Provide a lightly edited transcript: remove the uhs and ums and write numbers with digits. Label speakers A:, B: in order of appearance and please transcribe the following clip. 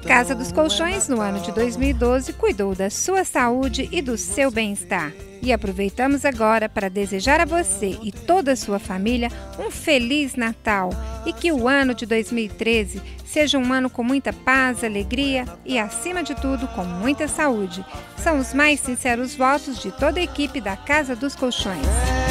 A: A Casa dos Colchões, no ano de 2012, cuidou da sua saúde e do seu bem-estar. E aproveitamos agora para desejar a você e toda a sua família um Feliz Natal e que o ano de 2013 seja um ano com muita paz, alegria e, acima de tudo, com muita saúde. São os mais sinceros votos de toda a equipe da Casa dos Colchões.